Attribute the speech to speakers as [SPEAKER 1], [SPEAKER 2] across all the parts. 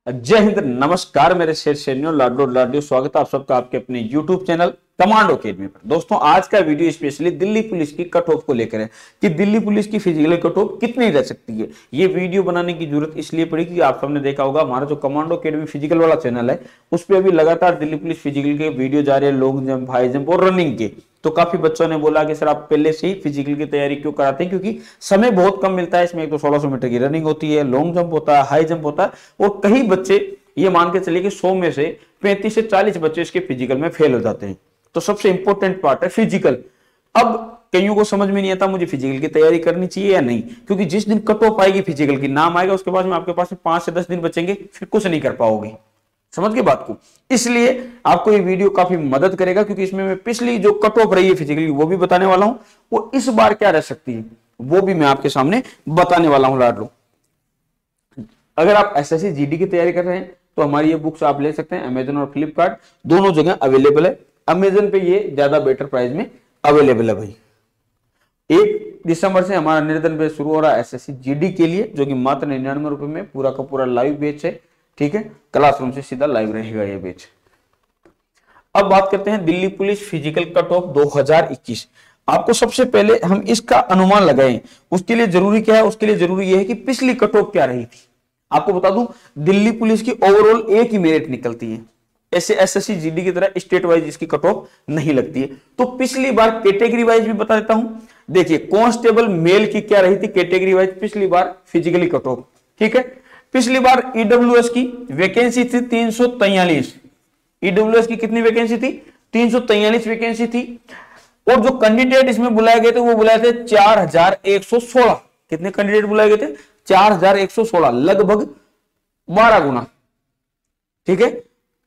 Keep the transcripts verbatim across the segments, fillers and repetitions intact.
[SPEAKER 1] जय हिंद, नमस्कार मेरे शेर शेरनियों, लाडो लाडियो, स्वागत है आप सबका आपके अपने यूट्यूब चैनल कमांडो अकेडमी पर। दोस्तों, आज का वीडियो स्पेशली दिल्ली पुलिस की कट ऑफ को लेकर है कि दिल्ली पुलिस की फिजिकल कट ऑफ कितनी रह सकती है। ये वीडियो बनाने की जरूरत इसलिए पड़ी कि आप सबने देखा होगा हमारा जो कमांडो अकेडमी फिजिकल वाला चैनल है उस पर अभी लगातार दिल्ली पुलिस फिजिकल के वीडियो जा रहे हैं, लॉन्ग जंप, हाई जंप और रनिंग के। तो काफी बच्चों ने बोला कि सर आप पहले से ही फिजिकल की तैयारी क्यों कराते हैं, क्योंकि समय बहुत कम मिलता है। इसमें एक तो सोलह सौ मीटर की रनिंग होती है, लॉन्ग जंप होता है, हाई जंप होता है और कई बच्चे ये मान के चलिए कि सौ में से पैंतीस से चालीस बच्चे इसके फिजिकल में फेल हो जाते हैं। तो सबसे इंपॉर्टेंट पार्ट है फिजिकल। अब कईयों को समझ में नहीं आता मुझे फिजिकल की तैयारी करनी चाहिए या नहीं, क्योंकि जिस दिन कट ऑफ आएगी फिजिकल की, नाम आएगा, उसके बाद में आपके पास पांच से दस दिन बचेंगे, फिर कुछ नहीं कर पाओगे। समझ गए बात को? इसलिए आपको ये वीडियो काफी मदद करेगा, क्योंकि इसमें मैं पिछली जो कट ऑफ रही है फिजिकल की वो भी बताने वाला हूं, वो इस बार क्या रह सकती है वो भी मैं आपके सामने बताने वाला हूं। लाडलो, अगर आप एसएससी जीडी की तैयारी कर रहे हैं तो हमारी ये बुक्स आप ले सकते हैं। अमेजन और फ्लिपकार्ट दोनों जगह अवेलेबल है। अमेजन पे ये ज्यादा बेटर प्राइस में अवेलेबल है भाई। एक दिसंबर से हमारा निर्धन बैच शुरू हो रहा है एसएससी जीडी के लिए, जो कि मात्र निन्यानवे रुपए में पूरा का पूरा लाइव बैच है। ठीक है, क्लासरूम से सीधा लाइव रहेगा ये बैच। अब बात करते हैं Delhi police physical cut off दो हज़ार इक्कीस। आपको सबसे पहले हम इसका अनुमान लगाएं, उसके लिए जरूरी क्या है? उसके लिए जरूरी यह है कि पिछली कट ऑफ क्या रही थी। आपको बता दूं, दिल्ली पुलिस की ओवरऑल एक ही मेरिट निकलती है, ऐसे एसएससी जीडी की तरह स्टेट वाइज इसकी कट ऑफ नहीं लगती है। तो पिछली बार कैटेगरी वाइज भी बता देता हूं। देखिए, कांस्टेबल मेल की क्या रही थी कैटेगरी वाइज पिछली बार फिजिकली कट ऑफ। ठीक है, पिछली बार ईडब्ल्यूएस की वैकेंसी थी तीन सौ तैंतालीस। ईडब्ल्यूएस की कितनी वैकेंसी थी? तीन सौ तैंतालीस वैकेंसी थी। और जो कैंडिडेट इसमें बुलाए गए थे वो बुलाए थे चार हजार एक सौ सोलह। कितने कैंडिडेट बुलाए गए थे? चार हजार एक सौ सोलह, लगभग बारह गुना। ठीक है,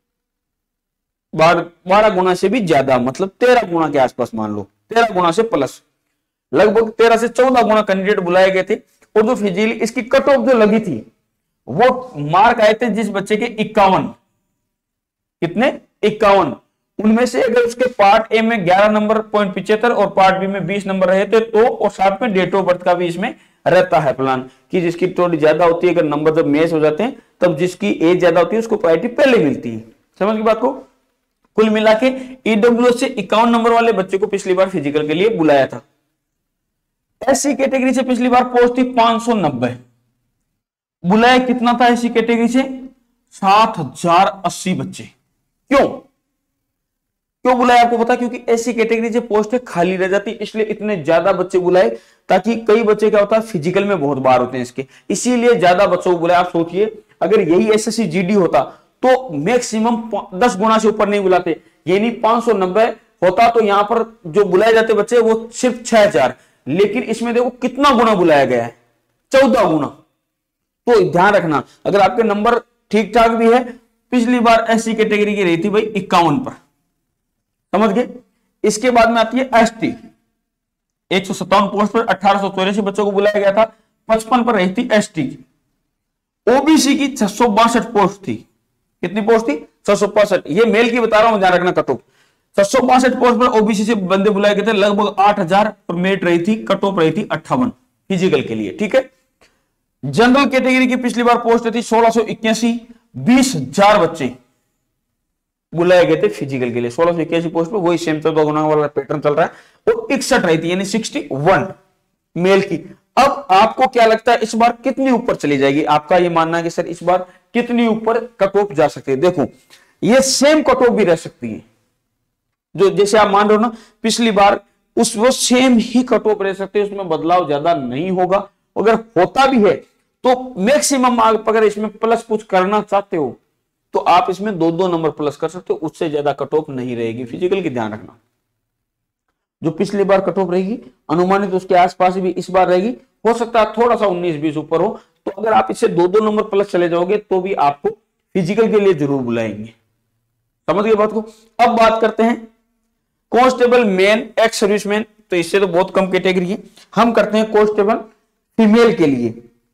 [SPEAKER 1] बारह गुना से भी ज्यादा, मतलब तेरह गुना के आसपास मान लो, तेरह गुना से प्लस, लगभग तेरह से चौदह गुना कैंडिडेट बुलाए गए थे। और जो फिजिकली इसकी कट ऑफ जो लगी थी वो मार्क आए थे जिस बच्चे के इक्यावन, कितने? इक्यावन। उनमें से अगर उसके पार्ट ए में ग्यारह नंबर पॉइंट पिछहत्तर और पार्ट बी में बीस नंबर रहे थे तो, और साथ में डेट ऑफ बर्थ का भी इसमें रहता है प्लान कि जिसकी थोड़ी ज्यादा होती है, अगर नंबर जब मैच हो जाते हैं तब जिसकी एज ज्यादा होती है उसको प्रायोरिटी पहले मिलती है। समझ की बात को? कुल मिला के ईडब्ल्यूएस से इक्यावन नंबर वाले बच्चे को पिछली बार फिजिकल के लिए बुलाया था। एससी कैटेगरी से पिछली बार पोस्ट थी पांच सौ नब्बे। बुलाया कितना था एससी कैटेगरी से? सात हजार अस्सी बच्चे। क्यों क्यों बुलाया आपको पता? क्योंकि एससी कैटेगरी से पोस्ट खाली रह जाती, इसलिए इतने ज्यादा बच्चे बुलाए, ताकि कई बच्चे क्या होता है फिजिकल में बहुत बार होते हैं इसके, इसीलिए ज्यादा बच्चों को बुलाया। आप सोचिए, अगर यही एसएससी जीडी होता तो मैक्सिमम दस गुना से ऊपर नहीं बुलाते, ये नहीं पांच सौ नब्बे होता तो यहां पर जो बुलाए जाते बच्चे वो सिर्फ छह हजार, लेकिन इसमें देखो कितना गुना बुलाया गया है, चौदह गुना। तो ध्यान रखना, अगर आपके नंबर ठीक ठाक भी है, पिछली बार एससी कैटेगरी की रही थी भाई इक्यावन पर, समझ गए? इसके बाद में आती है एसटी, एक सौ सत्तावन पोस्ट पर अठारह सौ चौरासी बच्चों को बुलाया गया था, पचपन पर रही थी एसटी की। ओबीसी की छह सौ बासठ पोस्ट थी। कितनी पोस्ट थी? छह सौ बासठ। ये मेल की बता रहा हूं, ध्यान रखना कट ऑफ। छह सौ बासठ पोस्ट पर ओबीसी से बंदे बुलाए गए थे, लगभग आठ हजार पर मेरिट रही थी, कट ऑफ रही थी अट्ठावन फिजिकल के लिए। ठीक है, जनरल कैटेगरी की पिछली बार पोस्ट थी सोलह सौ इक्यासी, बीस हजार बच्चे बुलाए गए थे फिजिकल के लिए। सोलह सौ इक्यासी पोस्ट पर वही सेम चौदह गुना वाला पैटर्न चल रहा है, और इकसठ रही थी, यानी इकसठ मेल की। अब आपको क्या लगता है इस बार कितनी ऊपर चली जाएगी? आपका ये मानना है कि सर इस बार कितनी ऊपर कट ऑफ जा सकती है? देखो, ये सेम कट ऑफ भी रह सकती है, जो जैसे आप मान रहे हो ना पिछली बार, उस वो सेम ही कट ऑफ रह सकती है, उसमें बदलाव ज्यादा नहीं होगा। अगर होता भी है तो मैक्सिमम आप अगर इसमें प्लस कुछ करना चाहते हो तो आप इसमें दो दो नंबर प्लस कर सकते हो, उससे ज्यादा कट ऑफ नहीं रहेगी फिजिकल की। ध्यान रखना, जो पिछली बार कट ऑफ रहेगी अनुमानित उसके आसपास भी इस बार रहेगी, हो सकता है थोड़ा सा उन्नीस बीस ऊपर हो। तो अगर आप इससे दो दो नंबर प्लस चले जाओगे तो भी आपको फिजिकल के लिए जरूर बुलाएंगे। समझ गए बात को? अब बात करते हैं कांस्टेबल मेन एक्स सर्विसमैन, तो इससे तो बहुत कम कैटेगरी है। हम करते हैं कांस्टेबल फीमेल के लिए।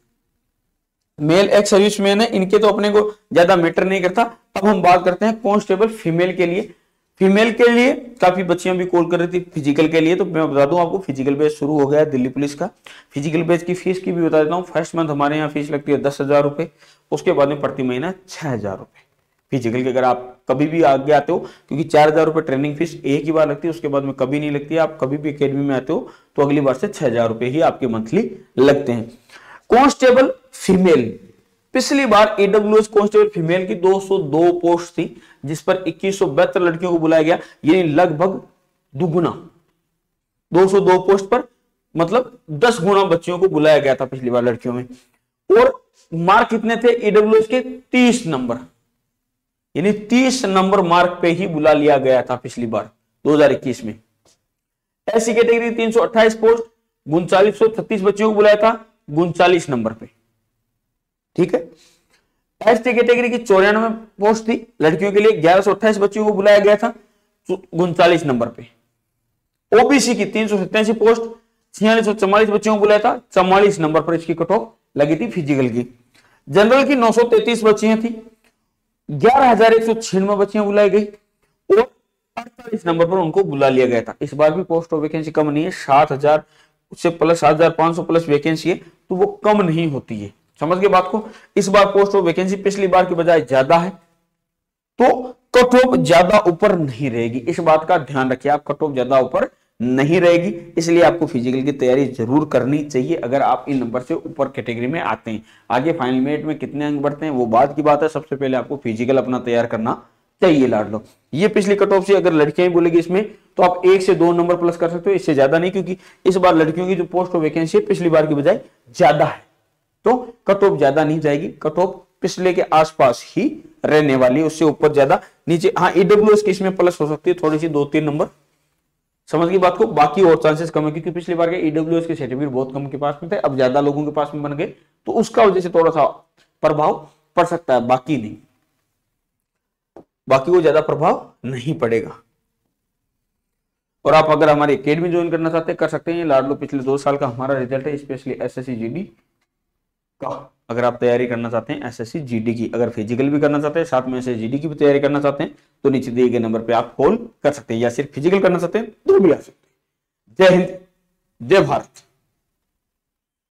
[SPEAKER 1] मेल एक्स सर्विसमैन है, इनके तो अपने को ज्यादा मैटर नहीं करता। अब हम बात करते हैं कांस्टेबल फीमेल के लिए। फीमेल के लिए काफी बच्चियां भी कॉल कर रही थी फिजिकल के लिए, तो मैं बता दूं आपको फिजिकल बैच शुरू हो गया है दिल्ली पुलिस का। फिजिकल बैच की फीस की भी बता देता हूँ। फर्स्ट मंथ हमारे यहाँ फीस लगती है दस हजार रुपए, उसके बाद में प्रति महीना छह हजार रुपए फिजिकल के। अगर आप कभी भी आगे आते हो, क्योंकि चार हजार रुपए ट्रेनिंग फीस एक ही बार लगती है, उसके बाद में कभी नहीं लगती है। आप कभी भी एकेडमी में आते हो तो अगली बार से छह हजार रुपए ही आपके मंथली लगते हैं। कांस्टेबल फीमेल, पिछली बार ईडब्ल्यूएस कांस्टेबल फीमेल की दो सौ दो पोस्ट थी, जिस पर इक्कीस सौ बहत्तर लड़कियों को बुलाया गया, यानी लगभग दुगुना, दो सौ दो पोस्ट पर मतलब दस गुना बच्चियों को बुलाया गया था पिछली बार लड़कियों में। और मार्क कितने थे ईडब्ल्यूएस के? तीस नंबर, यानी तीस नंबर मार्क पे ही बुला लिया गया था पिछली बार दो हज़ार इक्कीस में। एससी कैटेगरी तीन सौ अट्ठाईस पोस्ट, उनचालीस सौ छत्तीस बच्चियों को बुलाया था उनचालीस नंबर पे, ठीक है। एसटी कैटेगरी की चौरानवे पोस्ट थी लड़कियों के लिए, ग्यारह सौ अट्ठाईस बच्चियों को बुलाया गया था उनचालीस नंबर पे। ओबीसी की तीन सौ सत्तासी पोस्ट, छियालीस सौ चौवालीस बच्चियों को बुलाया था चौवालीस नंबर पर इसकी कट ऑफ लगी थी फिजिकल की। जनरल की नौ सौ तैतीस बच्चियां थी, ग्यारह हजार एक सौ छियानवे बच्चियां बुलाई गई और अड़तालीस नंबर पर उनको बुला लिया गया था। इस बार भी पोस्ट ऑफ वैकेंसी कम नहीं है, सात हजार उससे प्लस सात हजार पांच सौ प्लस वैकेंसी है, तो वो कम नहीं होती है। समझ गए बात को? इस बार पोस्ट ऑफ वैकेंसी पिछली बार की बजाय ज्यादा है, तो कट ऑफ ज्यादा ऊपर नहीं रहेगी। इस बात का ध्यान रखिए, आप कट ऑफ ज्यादा ऊपर नहीं रहेगी, इसलिए आपको फिजिकल की तैयारी जरूर करनी चाहिए अगर आप इन नंबर से ऊपर कैटेगरी में आते हैं। आगे फाइनल मेरिट में कितने अंक बढ़ते हैं वो बात की बात है, सबसे पहले आपको फिजिकल अपना तैयार करना चाहिए लाडलो। ये पिछली कट ऑफ से अगर लड़कियां ही बोलेगी इसमें तो आप एक से दो नंबर प्लस कर सकते हो, इससे ज्यादा नहीं, क्योंकि इस बार लड़कियों की जो पोस्ट ऑफ वैकेंसी है पिछली बार की बजाय ज्यादा है, तो कट ऑफ ज्यादा नहीं जाएगी, कट ऑफ पिछले के आसपास ही रहने वाली है, उससे ऊपर ज्यादा नीचे। हाँ, ईडब्ल्यूएस की इसमें प्लस हो सकती है थोड़ी सी, दो तीन नंबर, समझ की बात को। बाकी और चांसेस कम है, क्योंकि पिछली बार के ईडब्ल्यूएस के सर्टिफिकेट बहुत कम के पास में थे, अब ज्यादा लोगों के पास में बन गए, तो उसका वजह से थोड़ा सा प्रभाव पड़ सकता है, बाकी नहीं, बाकी को ज्यादा प्रभाव नहीं पड़ेगा। और आप अगर हमारी एकेडमी ज्वाइन करना चाहते हैं कर सकते हैं। लाडलो पिछले दो साल का हमारा रिजल्ट है, स्पेशली एसएससी जीडी का। अगर आप तैयारी करना चाहते हैं एसएससी जीडी की, अगर फिजिकल भी करना चाहते हैं साथ में एसएससी जीडी की भी तैयारी करना चाहते हैं, तो नीचे दिए गए नंबर पे आप कॉल कर सकते हैं, या सिर्फ फिजिकल करना चाहते हैं तो भी आ सकते हैं। जय हिंद, जय भारत।